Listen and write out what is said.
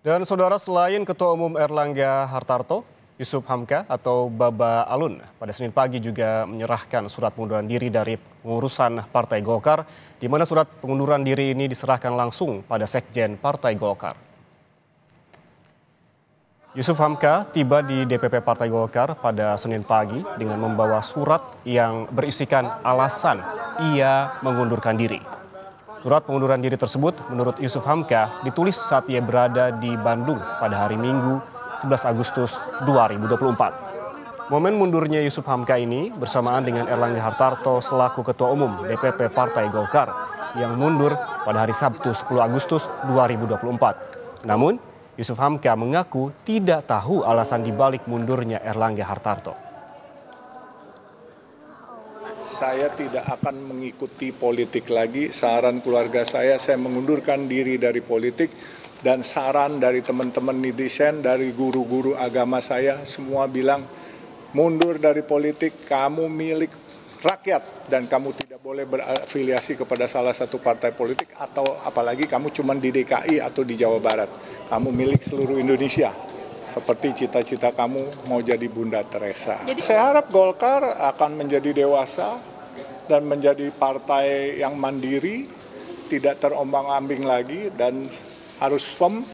Dan saudara, selain Ketua Umum Erlangga Hartarto, Yusuf Hamka atau Baba Alun pada Senin pagi juga menyerahkan surat pengunduran diri dari pengurusan Partai Golkar, di mana surat pengunduran diri ini diserahkan langsung pada Sekjen Partai Golkar. Yusuf Hamka tiba di DPP Partai Golkar pada Senin pagi dengan membawa surat yang berisikan alasan ia mengundurkan diri. Surat pengunduran diri tersebut menurut Yusuf Hamka ditulis saat ia berada di Bandung pada hari Minggu 11 Agustus 2024. Momen mundurnya Yusuf Hamka ini bersamaan dengan Erlangga Hartarto selaku Ketua Umum DPP Partai Golkar yang mundur pada hari Sabtu 10 Agustus 2024. Namun, Yusuf Hamka mengaku tidak tahu alasan dibalik mundurnya Erlangga Hartarto. Saya tidak akan mengikuti politik lagi. Saran keluarga saya mengundurkan diri dari politik. Dan saran dari teman-teman netizen, dari guru-guru agama saya, semua bilang mundur dari politik, kamu milik rakyat. Dan kamu tidak boleh berafiliasi kepada salah satu partai politik, atau apalagi kamu cuma di DKI atau di Jawa Barat. Kamu milik seluruh Indonesia. Seperti cita-cita kamu mau jadi Bunda Teresa. Saya harap Golkar akan menjadi dewasa dan menjadi partai yang mandiri, tidak terombang-ambing lagi dan harus firm.